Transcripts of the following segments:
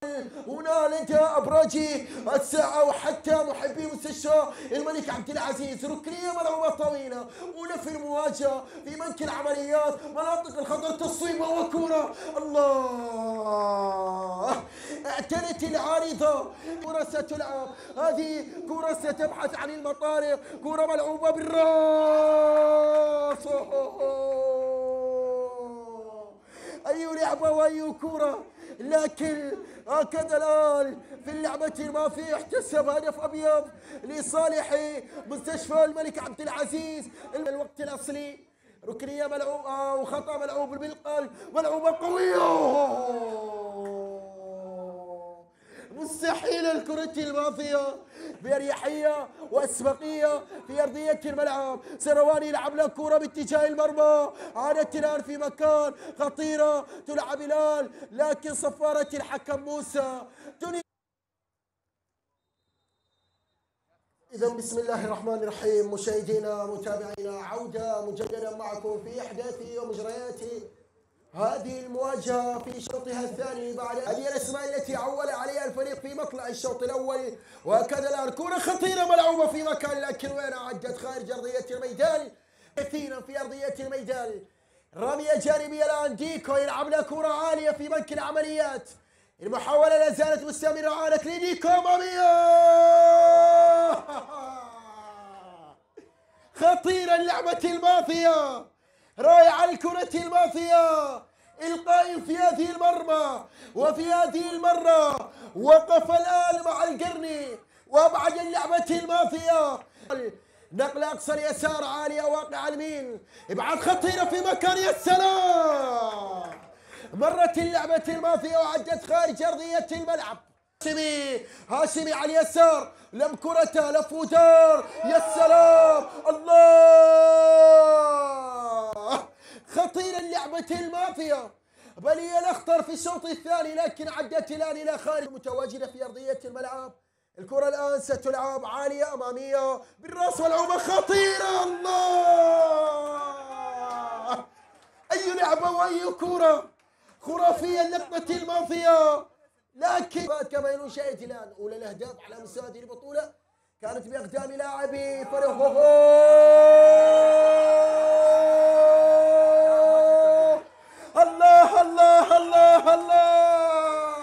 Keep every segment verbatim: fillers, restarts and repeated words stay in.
هنا لدى ابراج الساعه وحتى محبي مستشفى الملك عبد العزيز. ركنيه ملعوبه طويله هنا في المواجهه في منك العمليات مناطق الخطر تصويبه وكره. الله اعتنت العارضه. كره ستلعب، هذه كره ستبحث عن المطارق، كره ملعوبه بالراس. اي لعبه واي كره، لكن هكذا الان في اللعبه الماضيه احتسب هدف ابيض لصالح مستشفى الملك عبد العزيز. الوقت الاصلي ركنيه ملعوبه وخطا ملعوب بالقلب، ملعوبه قويه. مستحيل الكرة الماضية بأريحية وأسبقية في أرضية الملعب. سرواني يلعب له كرة باتجاه المرمى، عادت الآن في مكان خطيرة تلعب الآن، لكن صفارة الحكم موسى تنهي. إذا بسم الله الرحمن الرحيم، مشاهدينا متابعينا، عودة مجددا معكم في أحداث ومجريات هذه المواجهة في شوطها الثاني بعد هذه الأسماء التي عول عليها الفريق في مطلع الشوط الأول. وهكذا الآن كرة خطيرة ملعوبة في مكان، لكن وين عدت خارج أرضية الميدان كثيرا في أرضية الميدان. رمية جانبية الآن، ديكو يلعب له كرة عالية في بنك العمليات. المحاولة لا زالت مستمرة، عادت لديكو أمامية. خطيرة اللعبة الماضية، رائعة الكرة الماضية. القائم في هذه المرمى وفي هذه المرة وقف الآن مع القرني وابعد اللعبة الماضية. نقلة أقصى اليسار عالية واقع اليمين، ابعاد خطيرة في مكان، يا سلام. مرت اللعبة الماضية وعدت خارج أرضية الملعب. هاشمي هاشمي على اليسار، لم كرته لف ودار، يا سلام. الله، خطيرة اللعبة الماضية، بل هي الأخطر في الشوط الثاني، لكن عدت الآن إلى خارج متواجدة في أرضية الملعب. الكرة الآن ستلعب عالية أمامية بالرأس والعوبة خطيرة. الله، أي لعبة وأي كرة خرافية اللقطة الماضية. لكن كما نشاهد الآن أولى الأهداف على مستوى هذه البطولة كانت بأقدام لاعبي فريق الله الله الله الله.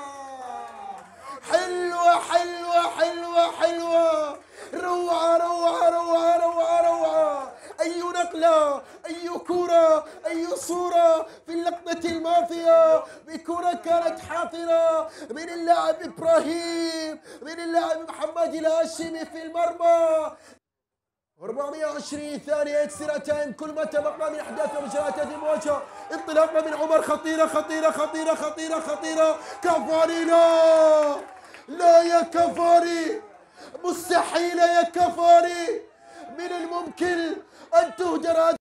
حلوة حلوة حلوة حلوة، روعة روعة روعة روعة روعة. أي نقلة، أي كرة، أي صورة في اللقطة الماضية بكرة كانت حاضرة من اللاعب إبراهيم، من اللاعب محمد الهاشمي في المرمى. أربعمئة وعشرين ثانية اكسترا تايم، كل ما تبقى من أحداث ومجريات هذه المواجهة. انطلاقة من عمر خطيرة خطيرة خطيرة خطيرة خطيرة. كفاري، لا لا يا كفاري، مستحيل يا كفاري، من الممكن أن تهدر